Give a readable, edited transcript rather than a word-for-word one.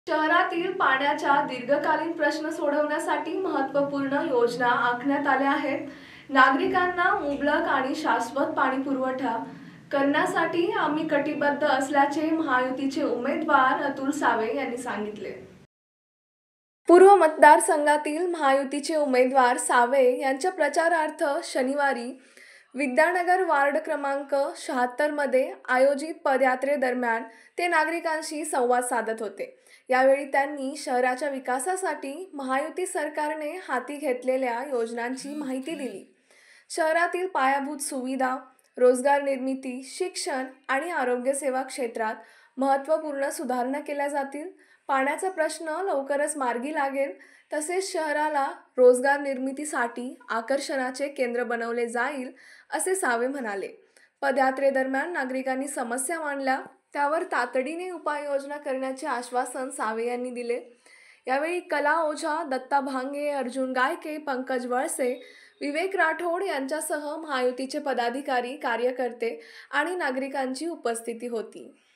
शहरातील पाण्याच्या दीर्घकालीन प्रश्न सोडवण्यासाठी महत्त्वपूर्ण योजना आखण्यात आल्या आहेत. नागरिकांना मुबलक आणि शाश्वत पाणी पुरवठा करण्यासाठी आम्ही कटिबद्ध असल्याचे महायुतीचे उमेदवार अतुल सावे यांनी सांगितले. पूर्व मतदारसंघातील महायुतीचे उमेदवार सावे यांच्या प्रचारार्थ शनिवारी विद्यानगर वार्ड क्रमांक 76 मध्ये आयोजित पदयात्रेदरम्यान ते नागरिकांशी संवाद साधत होते. यावेळी त्यांनी शहराच्या विकासासाठी महायुती सरकारने हाती घेतलेल्या योजनांची माहिती दिली. शहरातील पायाभूत सुविधा, रोजगार निर्मिती, शिक्षण आणि आरोग्य सेवा क्षेत्रात महत्त्वपूर्ण सुधारणा केल्या जातील. पाण्याचा प्रश्न लवकरच मार्गी लागेल. तसेच शहराला रोजगार निर्मितीसाठी आकर्षणाचे केंद्र बनवले जाईल, असे सावे म्हणाले. पदयात्रेदरम्यान नागरिकांनी समस्या मांडल्या, त्यावर तातडीने उपाययोजना करण्याचे आश्वासन सावे यांनी दिले. यावेळी कला ओझा, दत्ता भांगे, अर्जुन गायके, पंकज वळसे, विवेक राठोड यांच्यासह महायुतीचे पदाधिकारी, कार्यकर्ते आणि नागरिकांची उपस्थिती होती.